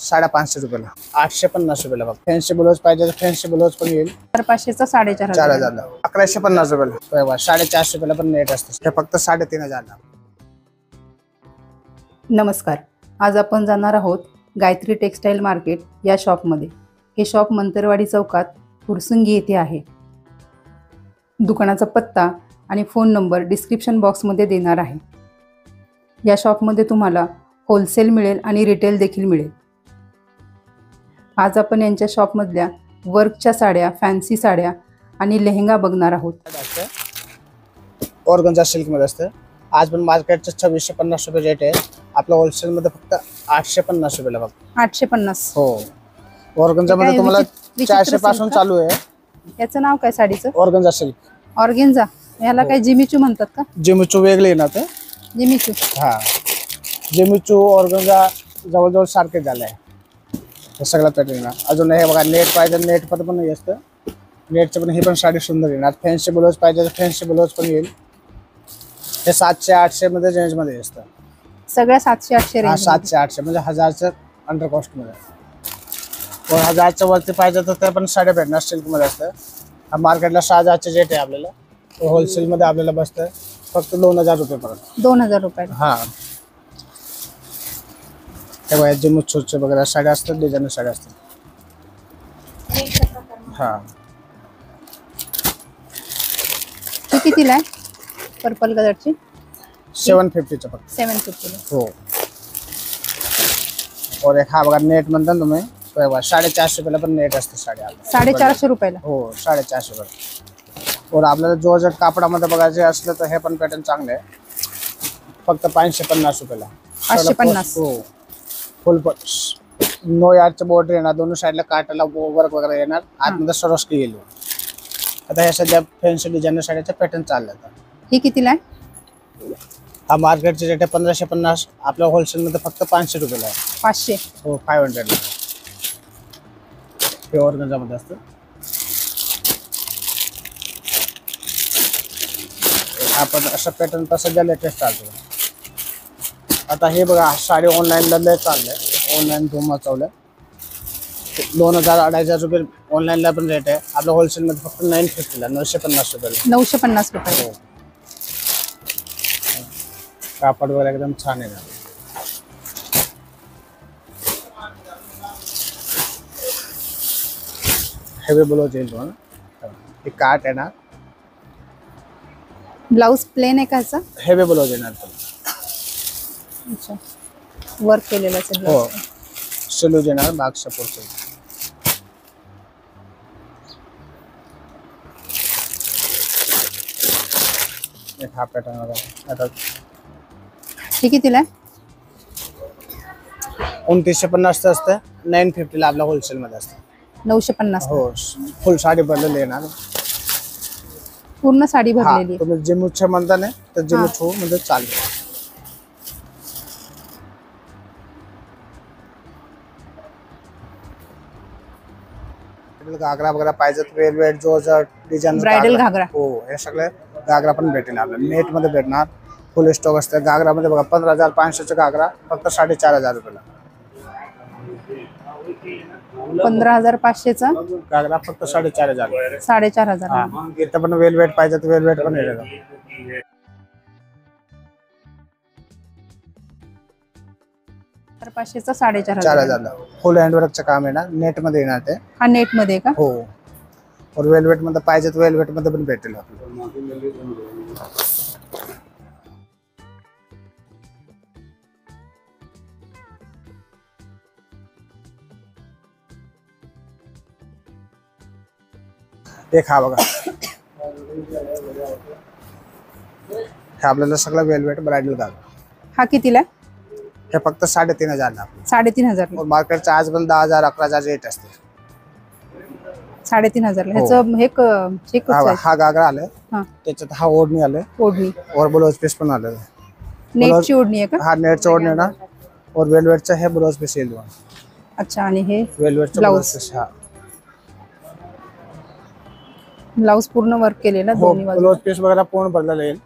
550 रुपयाला, 850 रुपयाला बघ. फॅन्सी ब्लाउज पाहिजे तर फॅन्सी ब्लाउज पण येईल. 500चा 4,500. 4,000ला. 1150 रुपयाला. 450 रुपयाला पण नेट असतं. हे फक्त 3,500ला. नमस्कार, आज आपण जाणार आहोत गायत्री टेक्सटाईल मार्केट या शॉपमध्ये. हे शॉप मंतरवाडी चौकात फुरसुंगी येथे आहे. दुकानाचा पत्ता आणि फोन नंबर डिस्क्रिप्शन बॉक्समध्ये देणार आहे. या शॉपमध्ये तुम्हाला होलसेल मिळेल आणि रिटेल देखील मिळेल. आज आपण यांच्या शॉपमधल्या वर्कच्या साड्या, फॅन्सी साड्या आणि लेहंगा बघणार आहोत. ऑर्गन्झा सिल्कमध्ये असतं. आज पण मार्केटचं 2650 रुपये रेट आहे. आपलं होलसेलमध्ये फक्त 850 रुपयाला बघ. 850. हो. ऑर्गन्झामध्ये तुम्हाला 400 पासून चालू आहे. याचं नाव काय साडीचं? Organza silk. ऑर्गेन्झा. याला काय जिमीचू म्हणतात का? जिमीचू वेगळे ना ते. जिमीचू. हा, जिमीचू ऑर्गन्झा जवळजवळ सारखे झाले आहे. हे सगळं पॅटर्न. अजून हे बघा, नेट पाहिजे नेट पण असतं. नेटचं पण ही पण साडी सुंदर येणार. फॅन्सी ब्लाउज पाहिजे तर फॅन्सी ब्लाउज पण येईल. हे 700-800 मध्ये रेंजमध्ये असतं. सगळ्या 700-800 रेंज. 700-800 म्हणजे 1000चं अंडर कॉस्टमध्ये. 1000च्या वरती पाहिजे तर ते पण साड्या भेटणार. सिल्कमध्ये असतं. मार्केटला 6000चे रेट आहे आपल्याला. होलसेलमध्ये आपल्याला बसतं फक्त 2000 रुपये पर्यंत. 2000 रुपये. हा, हे बघा, जिमूचे वगैरे साड्या असतात, डिझाईनर साड्या असतात. हा, ती कितीला आहे? पर्पल कलरची 750चं फक्त. 750. हो. और एक हा बघा, नेट म्हणता ना तुम्ही, 450 रुपयाला पण नेट असते साड्या. 450 रुपयाला. हो, 450 रुपये. और आपल्याला जॉर्जेट कापडामध्ये बघायचे असलं तर हे पण पॅटर्न चांगले आहे. फक्त 550 रुपयाला. 550. हो. फुल नो यार्डचं बॉर्डर येणार. दोन्ही साईडला काटाला वर्क वगैरे येणार. आतमध्ये सरोस्की येईल. आता हे सध्या फॅन्सी डिझायनर साड्याचे पॅटर्न चालले. ही कितीला आहे? हा मार्केटचे रेट आहे 1550. आपल्या होलसेलमध्ये फक्त 500 रुपयाला आहे. 500. हो, 500 ला. हे ऑर्गन्झामध्ये असतं. आपण असं पॅटर्न तर सध्या लेटेस्ट चालतो. आता हे बघा, साडी ऑनलाईनला लय चाललंय. ऑनलाईन धुमा चाललंय. 2000-2500 रुपये ऑनलाईनला पण रेट आहे. आपल्या होलसेलमध्ये फक्त 950ला, 950 रुपयाला. 950 रुपये. कापड वगैरे एकदम छान आहे ना. हेवी ब्लाउज येईल तुम्हाला. हे काट आहे ना. ब्लाउज प्लेन आहे का ह्याचा? हेवी ब्लाउज येणार तुम्हाला. अच्छा, वर्क केलेलं असेल. हो, सलूज येणार. Back support. एक हा पॅटर्न आता ही कितीला आहे? 2950 असतं. 950ला आपल्या होलसेलमध्ये असतं. 950. हो, फुल साडी भरलेली येणार. पूर्ण साडी भरलेली. तुम्ही जिमूचे म्हणता ना, तर जिमूच म्हणजे चालेल. घागरा वगैरे पाहिजे तर velvet, georgette design, bridal ghagra. हो, हे सगळे घागरा पण भेटेल आपल्याला. नेट मध्ये भेटणार. फुल स्टॉक असते घागरामध्ये. बघा, 15,500चा घागरा फक्त 4,500 रुपयाला. 15,500चा घागरा फक्त 4,500. 4,500. इथं पण वेलवेट पाहिजे तर वेलवेट पण येईल. 500चा 4,500. 4,000ला. फुल हँडवर्कचं काम येणार. नेट मध्ये येणार ते. हा नेट मध्ये का? हो. और वेलवेट मध्ये पाहिजे तर वेलवेट मध्ये पण भेटेल आपल्याला. एक हा बघा, हे आपल्याला सगळं वेलवेट ब्रायडल घागरा. हा कितीला आहे? हे फक्त 3,500ला. 3,500. मार्केटचा आज पण 10,000-11,000 रेट असते. 3,500. ह्याचं हे हा घागरा आलाय. त्याच्यात हा ओढणी आलाय. ओढणी और ब्लाउज पीस पण आलाय. नेटची ओढणी आहे का? हा, नेटची ओढणी आहे ना. और वेलवेटचा हे ब्लाउज पीस येईल. अच्छा, आणि हे वेलवेटचा ब्लाउज पीस. हा, ब्लाउज पूर्ण वर्क केलेला दोन्ही बाजूला. ब्लाउज पीस वगैरे पूर्ण भरलेला येईल.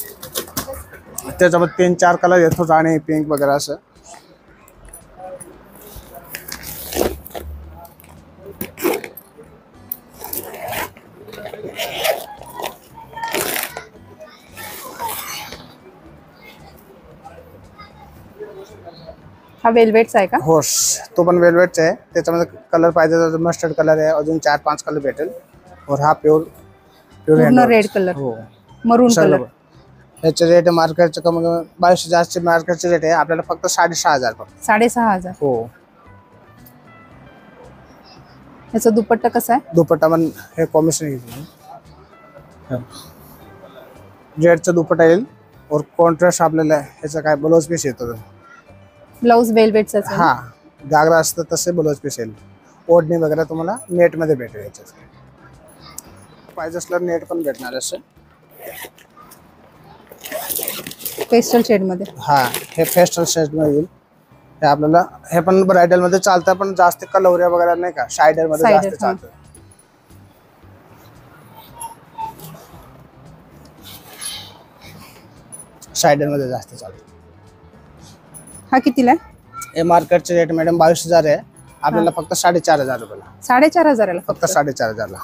त्याच्यामध्ये 3-4 कलर येतो. राणी, पिंक वगैरे असं. हा वेल्वेटचा आहे का? हो, तो पण वेलवेटचा आहे. त्याच्यामध्ये कलर पाहिजे तर मस्टर्ड कलर आहे, अजून 4-5 कलर भेटेल. और हा प्युअर पूर्ण रेड कलर, हो मरून सगळं. कलर. ह्याचे रेट मार्केटचे कमी 22,000 मार्केटचे रेट आहे, आपल्याला फक्त 6,500 फक्त. 6,500. हो. याचा दुपट्टा कसा आहे? दुपट्टा पण हे कॉम्बिनेशन येईल, रेडचा दुपट्टा येईल. और कॉन्ट्रास्ट आपल्याला ह्याचा काय ब्लाउज पीस येतो. ब्लाऊज वेल्वेटचाच आहे. हा, घागरा असतं तसे ब्लाउज पीस येईल. ओढणी वगैरे तुम्हाला नेट मध्ये भेटेल. याच्यात पाहिजे असल्यावर नेट पण भेटणार असं. पेस्टल शेड मध्ये. हा, हे फेस्टल शेड मध्ये येईल. हे आपल्याला हे पण ब्रायडल मध्ये चालतं, पण जास्त कलवऱ्या वगैरे नाही का, सायडर मध्ये Sider, जास्त चालतं. सायडर मध्ये जास्त चालतं. हा कितीला आहे? हे मार्केटचे रेट मॅडम 22,000 आहे, आपल्याला फक्त 4,500 रुपयाला. 4,500 ला फक्त 4,500 ला.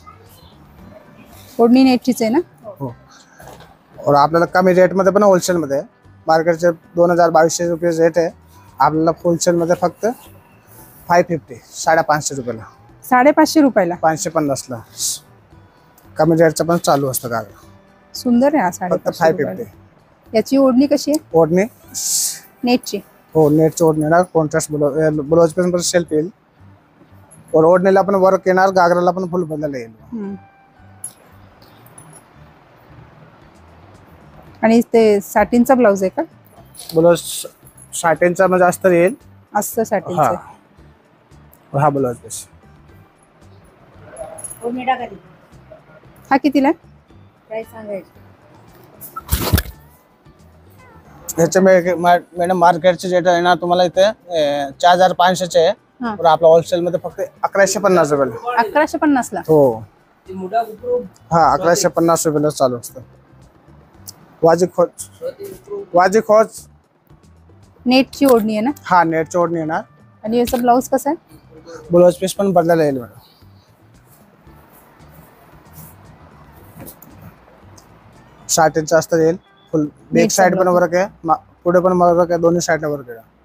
ओढणी नेटचीच आहे ना? हो. और आपल्याला कमी रेट मध्ये पण होलसेल मध्ये, मार्केटचे 2,200 रुपये रेट आहे, आपल्याला होलसेल मध्ये फक्त 550 550 रुपयाला. 550 रुपयाला. 550 ला कमी रेटचं पण चालू असतं का. सुंदर आहे हा फक्त 550 रुपयाला. 550. याची ओढणी कशी आहे? ओढणी नेटची. हो, नेटची ओढणी ना, कॉन्ट्रास्ट ब्लाउज पण सेल्फ येईल. और ओढणीला पण वर्क येणार, घागराला पण फुल बदल येईल. आणि ते साटिनचा ब्लाऊज आहे का? ब्लाउज साटिनचा म्हणजे जास्त येईल. असतं साटिनचं. हा ब्लाउज पीस. हा कितीला आहे? ह्याचे मॅडम मार्केटचे रेट आहे ना तुम्हाला इथे 4,500 आहे. हा. और आपला होलसेल मध्ये फक्त 1150 रुपयाला. 1150 ला. हो. हा, 1150 रुपयाला चालू असतं. वाजी खोच नेटची ओढणी आहे ना? हा, नेटची ओढणी येणार. आणि याचा ब्लाऊज कसा आहे? ब्लाउज पीस पण बदलायला येईल मॅडम. साटिनचं असतं येईल. फुल बॅक साइड पण वर्क आहे, पुढे पण वर्क आहे, दोन्ही साईडला वर्क आहे.